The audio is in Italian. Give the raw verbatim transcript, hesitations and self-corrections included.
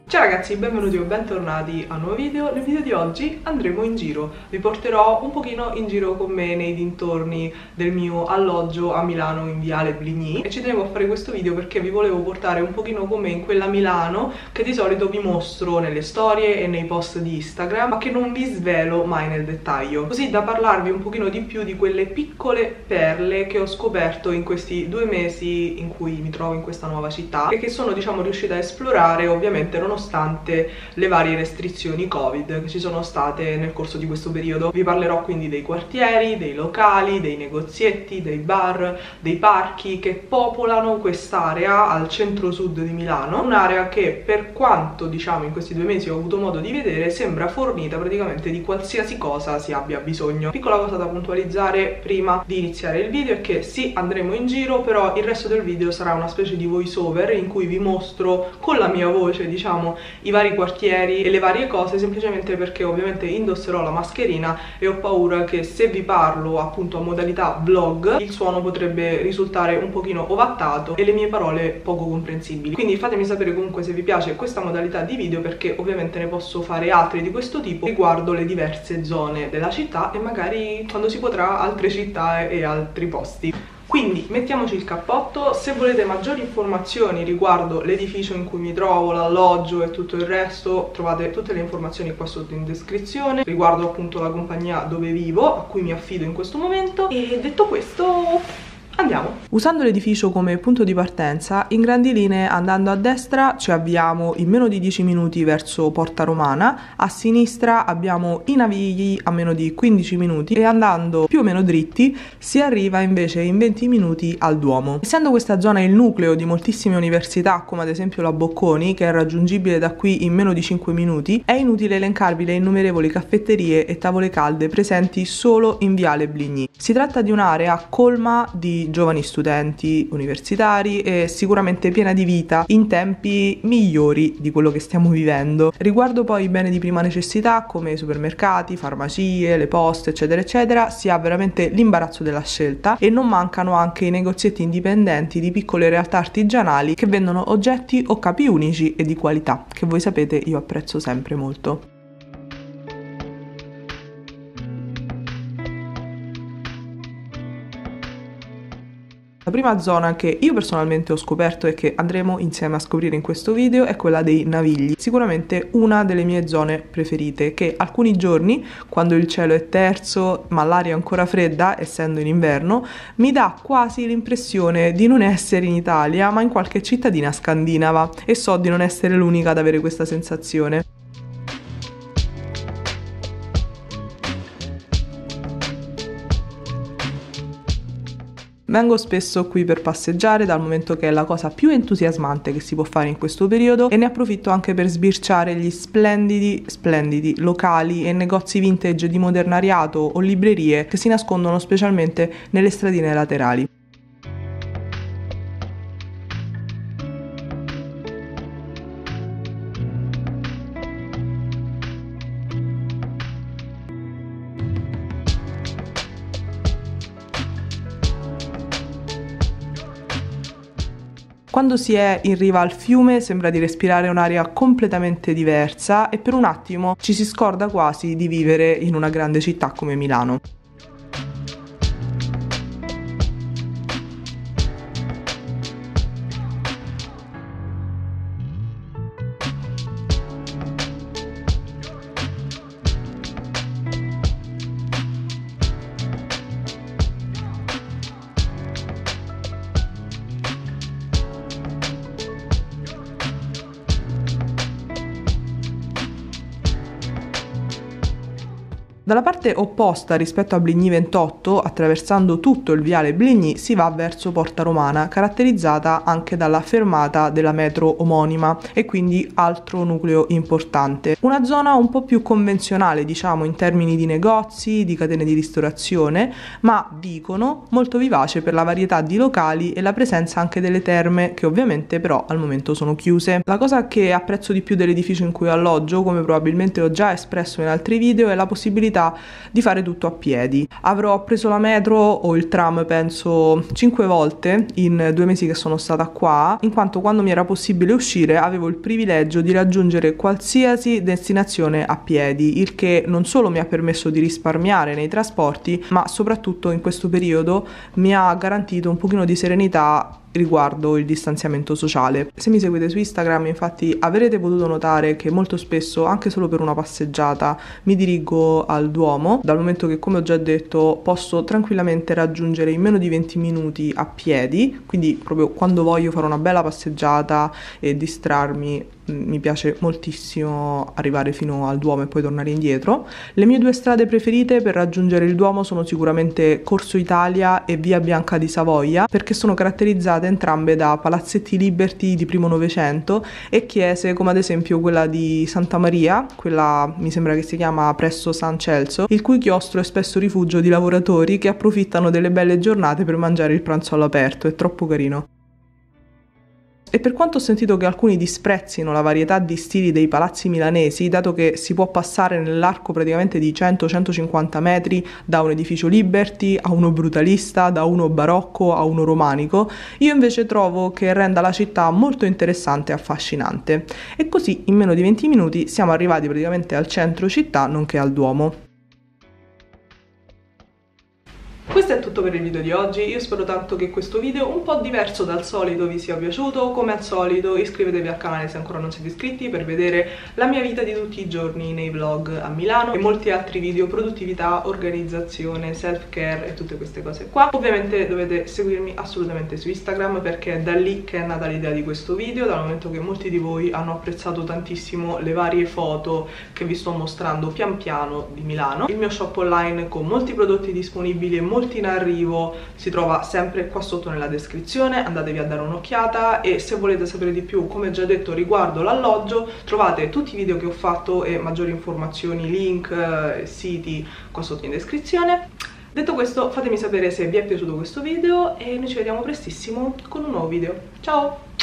Ciao ragazzi, benvenuti o bentornati a un nuovo video. Nel video di oggi andremo in giro, vi porterò un pochino in giro con me nei dintorni del mio alloggio a Milano in Viale Bligny e ci tenevo a fare questo video perché vi volevo portare un pochino con me in quella Milano che di solito vi mostro nelle storie e nei post di Instagram, ma che non vi svelo mai nel dettaglio, così da parlarvi un pochino di più di quelle piccole perle che ho scoperto in questi due mesi in cui mi trovo in questa nuova città e che sono, diciamo, riuscita a esplorare, ovviamente nonostante le varie restrizioni Covid che ci sono state nel corso di questo periodo. Vi parlerò quindi dei quartieri, dei locali, dei negozietti, dei bar, dei parchi che popolano quest'area al centro-sud di Milano, un'area che, per quanto diciamo in questi due mesi ho avuto modo di vedere, sembra fornita praticamente di qualsiasi cosa si abbia bisogno. Piccola cosa da puntualizzare prima di iniziare il video è che sì, andremo in giro, però il resto del video sarà una specie di voice over in cui vi mostro con la mia voce, diciamo, i vari quartieri e le varie cose, semplicemente perché ovviamente indosserò la mascherina e ho paura che se vi parlo appunto a modalità vlog il suono potrebbe risultare un pochino ovattato e le mie parole poco comprensibili. Quindi fatemi sapere comunque se vi piace questa modalità di video, perché ovviamente ne posso fare altri di questo tipo riguardo le diverse zone della città e magari, quando si potrà, altre città e altri posti. Quindi mettiamoci il cappotto. Se volete maggiori informazioni riguardo l'edificio in cui mi trovo, l'alloggio e tutto il resto, trovate tutte le informazioni qua sotto in descrizione riguardo appunto la compagnia dove vivo, a cui mi affido in questo momento. E detto questo, andiamo! Usando l'edificio come punto di partenza, in grandi linee andando a destra ci avviamo in meno di dieci minuti verso Porta Romana, a sinistra abbiamo i Navigli a meno di quindici minuti e andando più o meno dritti si arriva invece in venti minuti al Duomo. Essendo questa zona il nucleo di moltissime università, come ad esempio la Bocconi, che è raggiungibile da qui in meno di cinque minuti, è inutile elencarvi le innumerevoli caffetterie e tavole calde presenti solo in Viale Bligny. Si tratta di un'area colma di giovani studenti universitari e sicuramente piena di vita in tempi migliori di quello che stiamo vivendo. Riguardo poi i beni di prima necessità come i supermercati, farmacie, le poste eccetera eccetera, si ha veramente l'imbarazzo della scelta e non mancano anche i negozietti indipendenti di piccole realtà artigianali che vendono oggetti o capi unici e di qualità, che voi sapete io apprezzo sempre molto. La prima zona che io personalmente ho scoperto e che andremo insieme a scoprire in questo video è quella dei Navigli, sicuramente una delle mie zone preferite, che alcuni giorni, quando il cielo è terso ma l'aria è ancora fredda, essendo in inverno, mi dà quasi l'impressione di non essere in Italia ma in qualche cittadina scandinava, e so di non essere l'unica ad avere questa sensazione. Vengo spesso qui per passeggiare, dal momento che è la cosa più entusiasmante che si può fare in questo periodo, e ne approfitto anche per sbirciare gli splendidi, splendidi locali e negozi vintage di modernariato o librerie che si nascondono specialmente nelle stradine laterali. Quando si è in riva al fiume sembra di respirare un'aria completamente diversa e per un attimo ci si scorda quasi di vivere in una grande città come Milano. Dalla parte opposta rispetto a Bligny ventotto, attraversando tutto il Viale Bligny, si va verso Porta Romana, caratterizzata anche dalla fermata della metro omonima e quindi altro nucleo importante. Una zona un po' più convenzionale, diciamo, in termini di negozi, di catene di ristorazione, ma dicono molto vivace per la varietà di locali e la presenza anche delle terme, che ovviamente però al momento sono chiuse. La cosa che apprezzo di più dell'edificio in cui alloggio, come probabilmente ho già espresso in altri video, è la possibilità possibilità di fare tutto a piedi. Avrò preso la metro o il tram penso cinque volte in due mesi che sono stata qua, in quanto quando mi era possibile uscire avevo il privilegio di raggiungere qualsiasi destinazione a piedi, il che non solo mi ha permesso di risparmiare nei trasporti, ma soprattutto in questo periodo mi ha garantito un pochino di serenità riguardo il distanziamento sociale. Se mi seguite su Instagram, infatti, avrete potuto notare che molto spesso, anche solo per una passeggiata, mi dirigo al Duomo, dal momento che, come ho già detto, posso tranquillamente raggiungere in meno di venti minuti a piedi, quindi proprio quando voglio fare una bella passeggiata e distrarmi mi piace moltissimo arrivare fino al Duomo e poi tornare indietro. Le mie due strade preferite per raggiungere il Duomo sono sicuramente Corso Italia e Via Bianca di Savoia, perché sono caratterizzate entrambe da palazzetti Liberty di primo Novecento e chiese come ad esempio quella di Santa Maria, quella mi sembra che si chiama presso San Celso, il cui chiostro è spesso rifugio di lavoratori che approfittano delle belle giornate per mangiare il pranzo all'aperto. È troppo carino. E per quanto ho sentito che alcuni disprezzino la varietà di stili dei palazzi milanesi, dato che si può passare nell'arco praticamente di cento centocinquanta metri da un edificio Liberty a uno brutalista, da uno barocco a uno romanico, io invece trovo che renda la città molto interessante e affascinante. E così in meno di venti minuti siamo arrivati praticamente al centro città, nonché al Duomo. Questo è tutto per il video di oggi, io spero tanto che questo video un po' diverso dal solito vi sia piaciuto. Come al solito iscrivetevi al canale se ancora non siete iscritti per vedere la mia vita di tutti i giorni nei vlog a Milano e molti altri video, produttività, organizzazione, self care e tutte queste cose qua. Ovviamente dovete seguirmi assolutamente su Instagram perché è da lì che è nata l'idea di questo video, dal momento che molti di voi hanno apprezzato tantissimo le varie foto che vi sto mostrando pian piano di Milano. Il mio shop online con molti prodotti disponibili e molti in arrivo si trova sempre qua sotto nella descrizione, andatevi a dare un'occhiata e se volete sapere di più, come già detto, riguardo l'alloggio, trovate tutti i video che ho fatto e maggiori informazioni, link, eh, siti qua sotto in descrizione. Detto questo, fatemi sapere se vi è piaciuto questo video e noi ci vediamo prestissimo con un nuovo video. Ciao!